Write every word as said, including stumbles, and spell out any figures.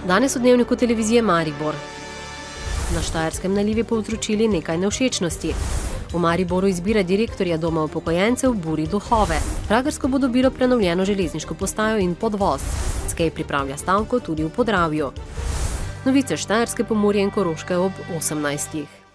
Danes v dnevniku televizije Maribor. Na Štajerskem nalivi povzročili nekaj nevšečnosti. V Mariboru izbira direktorja doma upokojencev buri duhove. Pragersko bo dobilo prenovljeno železniško postajo in podvoz. Skej pripravlja stavko tudi v Podravju. Novice Štajerske, Pomurja in Koroške ob osemnajstih.